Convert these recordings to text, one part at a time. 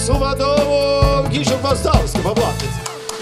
su vadovu Gyčiu Pastausku. Paplokit.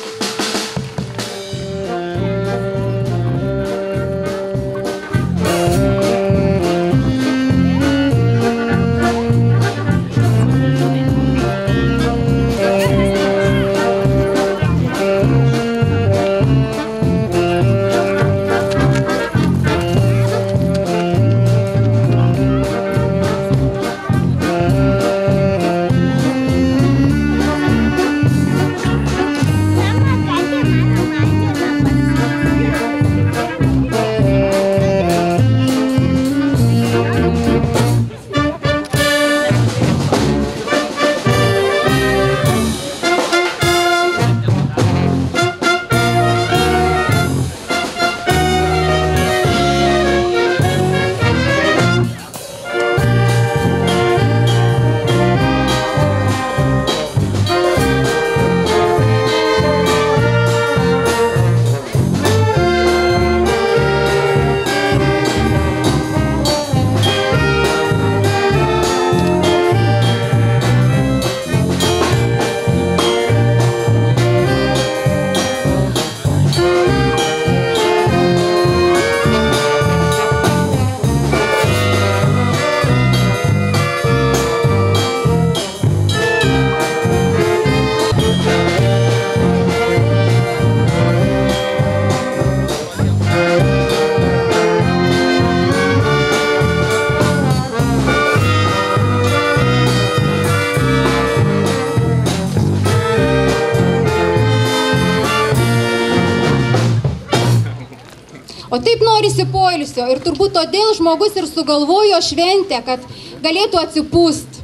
O taip norisi poilsio ir turbūt todėl žmogus ir sugalvojo šventę, kad galėtų atsipūst,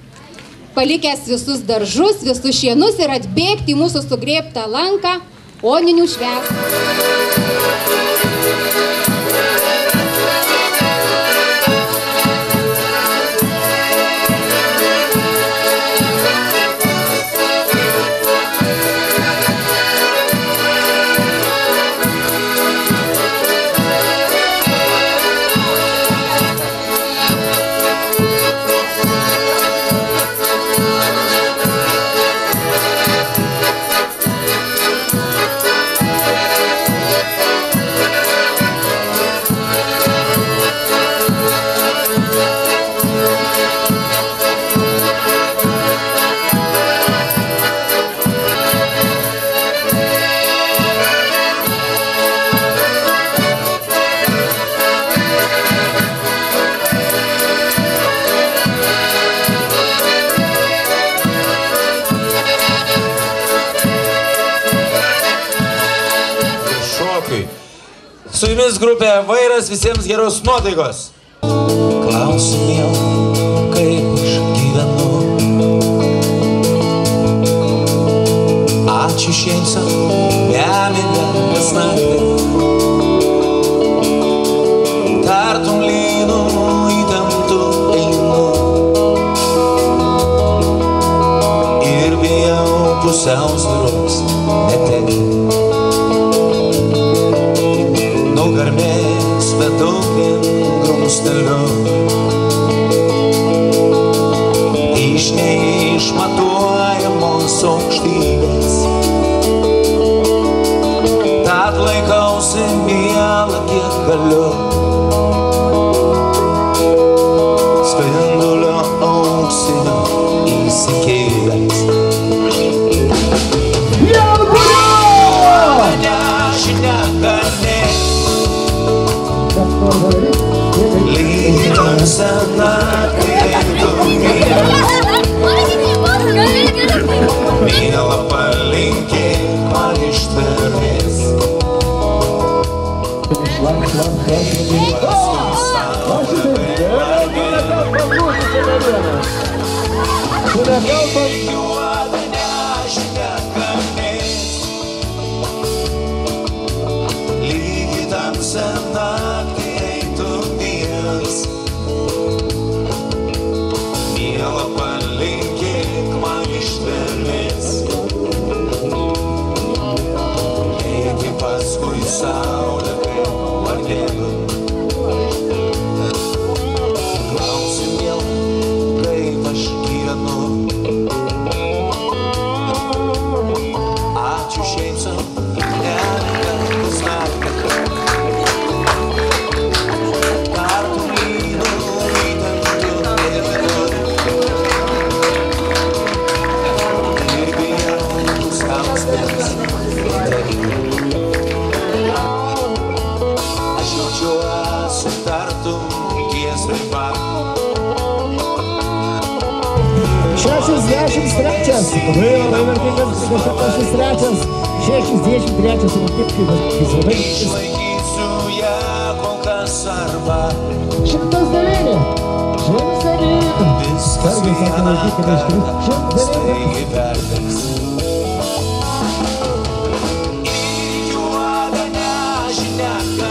palikęs visus daržus, visus šienus ir atbėgti į mūsų sugrėbtą lanką oninių švęsti. Su jumis grupė Vairas, visiems geros nuotaikos. Klausiu miela, kaip aš gyvenu. Ačiū šeimsa, nemiga kas naktį. Tartum lynu įtemptu einu. Ir bijau pusiausvyros netekti. Nugarmės, bet daugin grumsteliu. Iš neišmatuojamos aukštybės. Tad laikausi mielą, kiek galiu. Spindulio auksinio įsikėlęs. Lygiausia naktį tu miela palinkėk man ištvermės. Juoda nežinia kalnės. Lygiai tamsią naktį eitų vienas. Miela palinkėk man ištvermės. Eiki paskui saulę kaip varnėnu. Klausiu miela, kaip aš gyvenu. metų ties taip pat. 63. Labai vertingas 63. 63 rungtynininkas. Išlaikysiu ją kol kas arba 109. 109. viskas vieną kartą staigiai perdegs. Ir juoda nežinia,